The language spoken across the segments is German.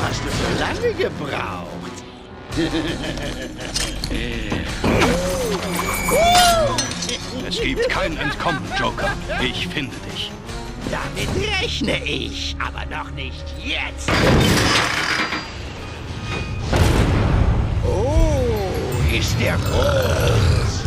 hast du so lange gebraucht? Es gibt kein Entkommen, Joker. Ich finde dich. Damit rechne ich, aber noch nicht jetzt. Oh, ist der groß.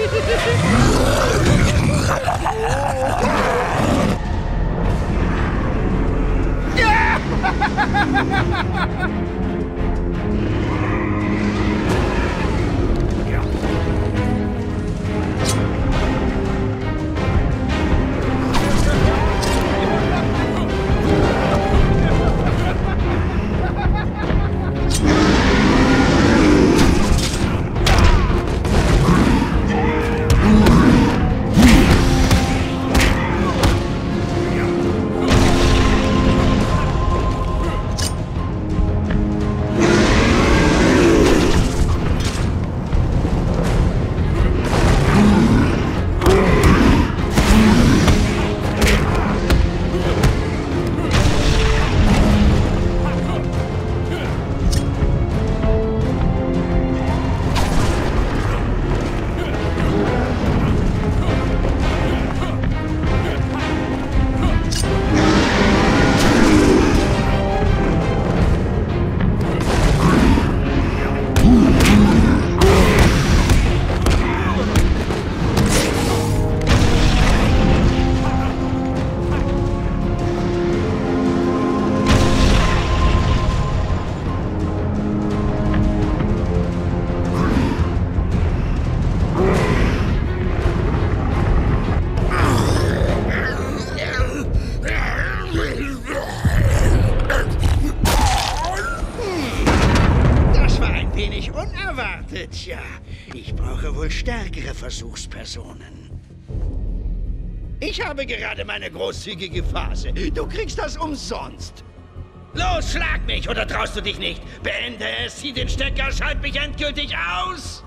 Tja, ich brauche wohl stärkere Versuchspersonen. Ich habe gerade meine großzügige Phase. Du kriegst das umsonst. Los, schlag mich, oder traust du dich nicht? Beende es, zieh den Stecker, schalt mich endgültig aus!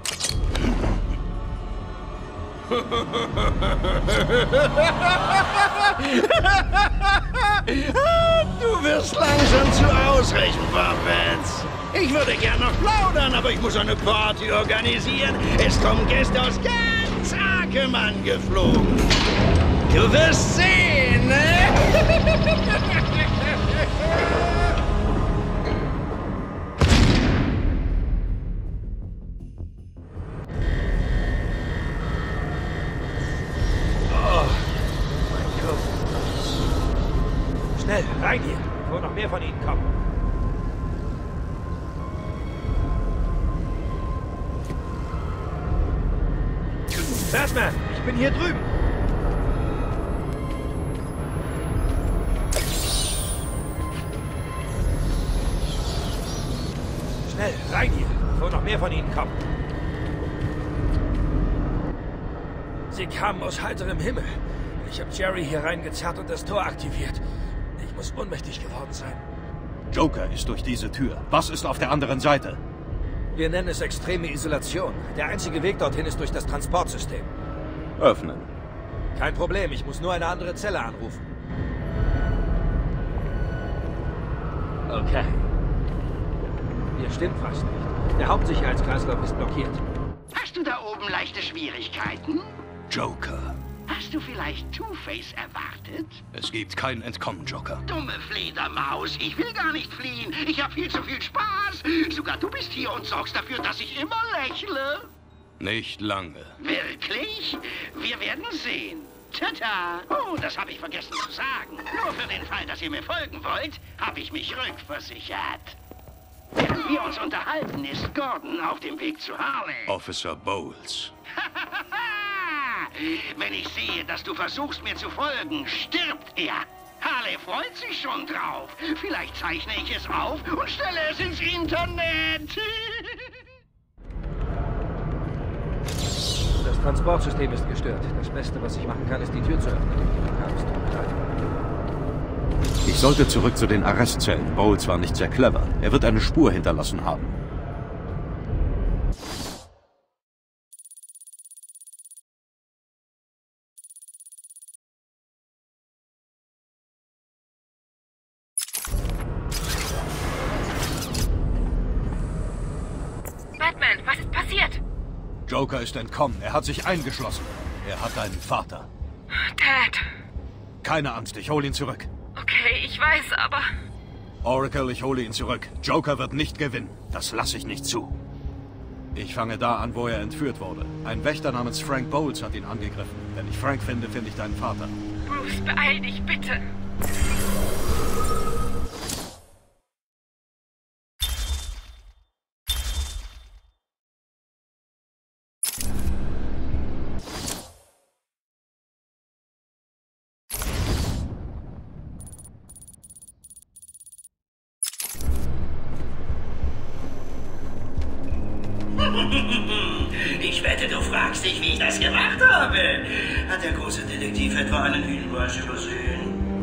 Du wirst langsam zu ausrechenbar, Vance. Ich würde gern noch plaudern, aber ich muss eine Party organisieren. Es kommen Gäste aus ganz Arkham geflogen. Du wirst sehen, ne? Schnell, rein hier, bevor noch mehr von ihnen kommen. Batman, ich bin hier drüben. Schnell, rein hier, bevor noch mehr von ihnen kommen. Sie kamen aus heiterem Himmel. Ich habe Jerry hier reingezerrt und das Tor aktiviert. Ich muss ohnmächtig geworden sein. Joker ist durch diese Tür. Was ist auf der anderen Seite? Wir nennen es extreme Isolation. Der einzige Weg dorthin ist durch das Transportsystem. Öffnen. Kein Problem, ich muss nur eine andere Zelle anrufen. Okay. Hier stimmt was nicht. Der Hauptsicherheitskreislauf ist blockiert. Hast du da oben leichte Schwierigkeiten? Joker. Hast du vielleicht Two-Face erwartet? Es gibt kein Entkommen, Joker. Dumme Fledermaus, ich will gar nicht fliehen. Ich habe viel zu viel Spaß. Sogar du bist hier und sorgst dafür, dass ich immer lächle. Nicht lange. Wirklich? Wir werden sehen. Tata! Oh, das habe ich vergessen zu sagen. Nur für den Fall, dass ihr mir folgen wollt, habe ich mich rückversichert. Während wir uns unterhalten, ist Gordon auf dem Weg zu Harley. Officer Bowles. Wenn ich sehe, dass du versuchst, mir zu folgen, stirbt er. Harley freut sich schon drauf. Vielleicht zeichne ich es auf und stelle es ins Internet. Das Transportsystem ist gestört. Das Beste, was ich machen kann, ist die Tür zu öffnen. Ich sollte zurück zu den Arrestzellen. Bowles war nicht sehr clever. Er wird eine Spur hinterlassen haben. Joker ist entkommen. Er hat sich eingeschlossen. Er hat deinen Vater. Dad. Keine Angst, ich hole ihn zurück. Okay, ich weiß, aber... Oracle, ich hole ihn zurück. Joker wird nicht gewinnen. Das lasse ich nicht zu. Ich fange da an, wo er entführt wurde. Ein Wächter namens Frank Bowles hat ihn angegriffen. Wenn ich Frank finde, finde ich deinen Vater. Bruce, beeil dich, bitte. Ich wette, du fragst dich, wie ich das gemacht habe. Hat der große Detektiv etwa einen Hinweis übersehen?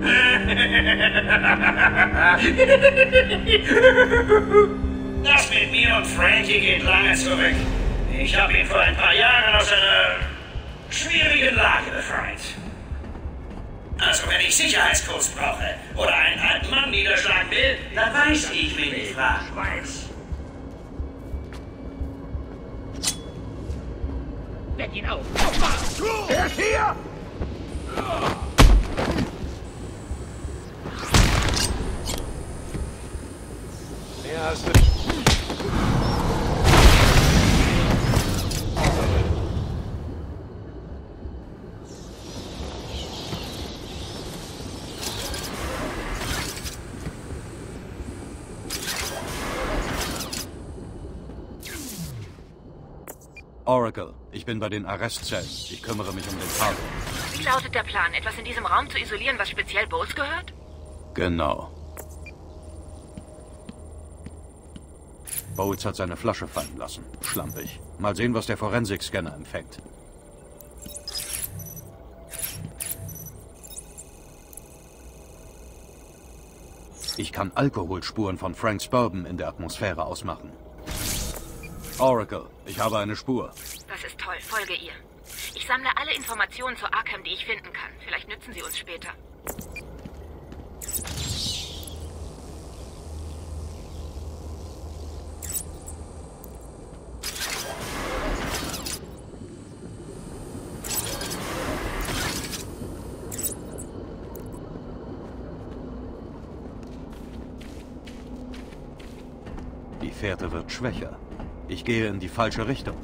Das mit mir und Frankie geht lange zurück. Ich habe ihn vor ein paar Jahren aus einer schwierigen Lage befreit. Also wenn ich Sicherheitskurs brauche oder einen alten Mann niederschlagen will, dann weiß ich, wen ich fragen weiß. Weck ihn auf! Er ist hier! Mehr hast du nicht. Oracle, ich bin bei den Arrestzellen. Ich kümmere mich um den Fall. Wie lautet der Plan? Etwas in diesem Raum zu isolieren, was speziell Bowles gehört? Genau. Bowles hat seine Flasche fallen lassen. Schlampig. Mal sehen, was der Forensik-Scanner empfängt. Ich kann Alkoholspuren von Franks Bourbon in der Atmosphäre ausmachen. Oracle, ich habe eine Spur. Das ist toll. Folge ihr. Ich sammle alle Informationen zu Arkham, die ich finden kann. Vielleicht nützen sie uns später. Die Fährte wird schwächer. Ich gehe in die falsche Richtung.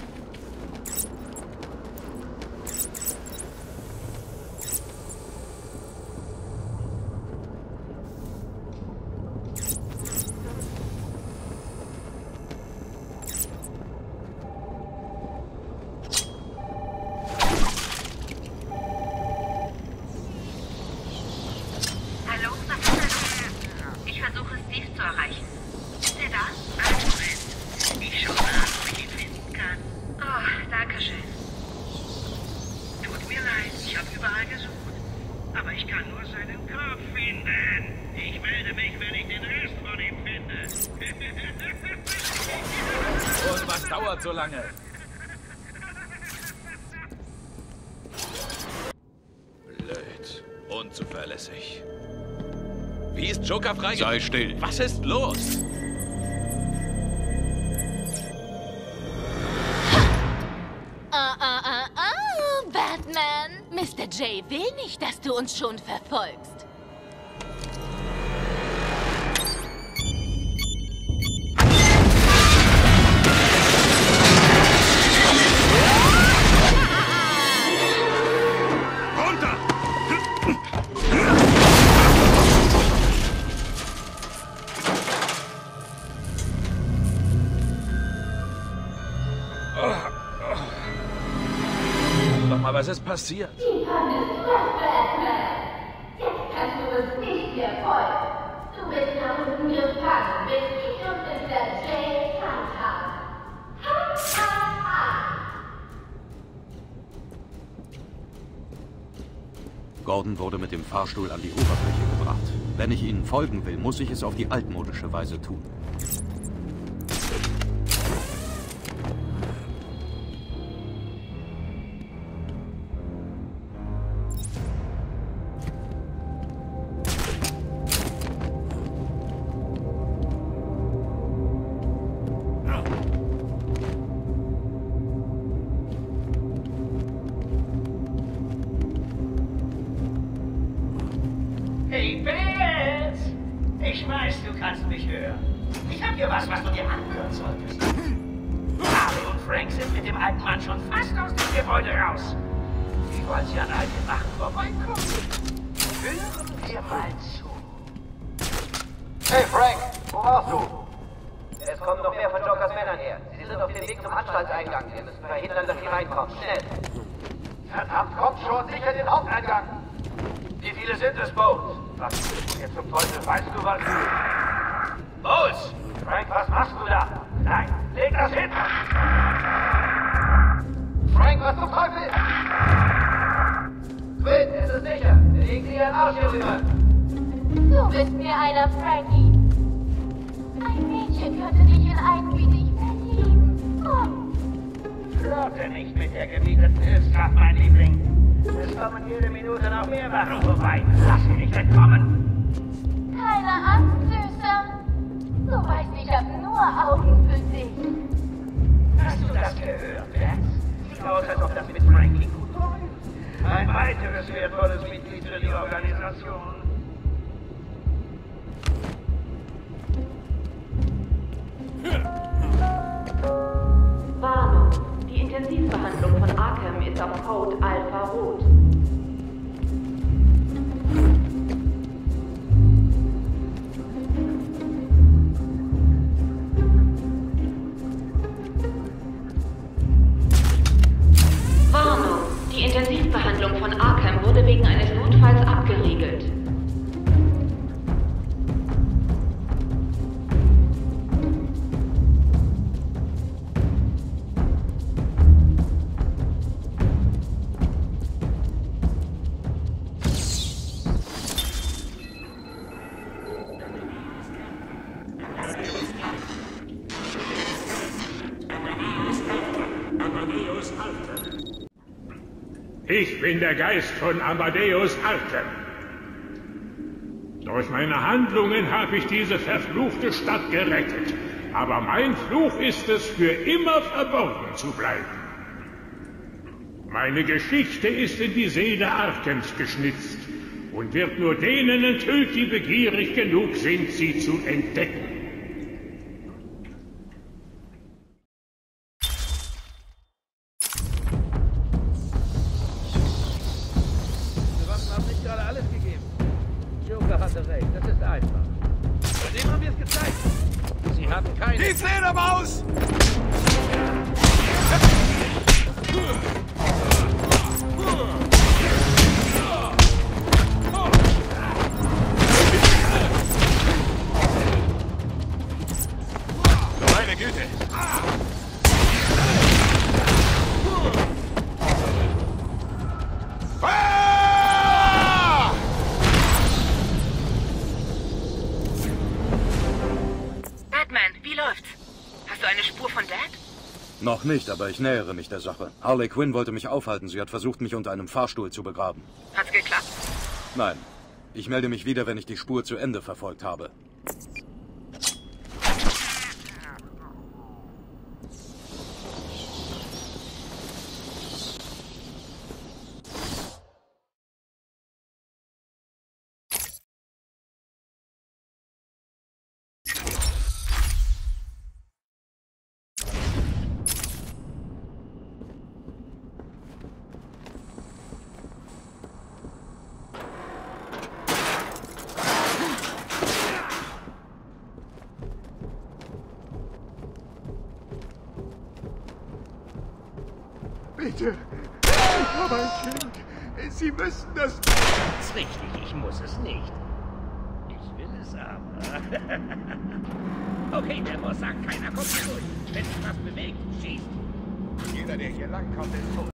Hallo, was ist da? Ich versuche, Steve zu erreichen. Ist er da? Ich schaue mal, ob ich ihn finden kann. Oh, danke schön. Tut mir leid, ich habe überall gesucht. Aber ich kann nur seinen Kopf finden. Ich melde mich, wenn ich den Rest von ihm finde. Und was dauert so lange? Blöd. Unzuverlässig. Wie ist Joker freigegangen? Sei still. Was ist los? Batman! Mr. J will nicht, dass du uns schon verfolgst. Sag mal, was ist passiert? Die Panne ist tot, Batman. Jetzt kannst du uns nicht mehr folgen. Du bist nach unten gefangen, bis ich und Mr. J handhaben. Gordon wurde mit dem Fahrstuhl an die Oberfläche gebracht. Wenn ich ihnen folgen will, muss ich es auf die altmodische Weise tun. Ich weiß, du kannst mich hören. Ich habe hier was du dir anhören solltest. Harley und Frank sind mit dem alten Mann schon fast aus dem Gebäude raus. Wie wollen sie an all den Wachen vorbeikommen? Hören wir mal zu. Hey Frank, wo warst du? Es kommen noch mehr von Jokers Männern her. Sie sind auf dem Weg zum Anstaltseingang. Wir müssen verhindern, dass sie reinkommen. Schnell! Verdammt, kommt schon, sicher den Haupteingang! Wie viele sind es, Bowles? Was jetzt zum Teufel, weißt du was? Bowles! Frank, was machst du da? Nein, leg das hin! Frank, was zum Teufel? Quinn, es ist sicher. Wir legen dir einen Arsch hier rüber. Du bist mir einer, Frankie. Ein Mädchen könnte dich in einen wie dich verlieben. Oh. Flotte nicht mit der gebieteten Hilfskraft, mein Liebling. Es kommen jede Minute noch mehr Wachen vorbei. Lass sie nicht entkommen. Keine Angst, Süßer. Du weißt, ich habe nur Augen für dich. Hast du das gehört, Lance? Sieht aus, als ob das mit Frankie gut läuft. Ein weiteres wertvolles Mitglied für die Organisation. Warnung. Die Intensivbehandlung von Arkham ist auf Code Alpha Rot. Warnung. Die Intensivbehandlung von Arkham wurde wegen eines Notfalls abgeriegelt. Ich bin der Geist von Amadeus Arkham. Durch meine Handlungen habe ich diese verfluchte Stadt gerettet. Aber mein Fluch ist es, für immer verborgen zu bleiben. Meine Geschichte ist in die Seele Arkhams geschnitzt und wird nur denen enthüllt, die begierig genug sind, sie zu entdecken. Das ist einfach. Bei dem haben wir es gezeigt. Sie haben keine... Die Fledermaus! Meine Güte! Hast du eine Spur von Dad? Noch nicht, aber ich nähere mich der Sache. Harley Quinn wollte mich aufhalten. Sie hat versucht, mich unter einem Fahrstuhl zu begraben. Hat's geklappt? Nein. Ich melde mich wieder, wenn ich die Spur zu Ende verfolgt habe. Bitte, ich habe ein Kind. Sie müssen das... Das ist richtig, ich muss es nicht. Ich will es aber. Okay, der Boss sagt, keiner kommt hier durch. Wenn sich was bewegt, schießt. Jeder, der hier langkommt, ist tot.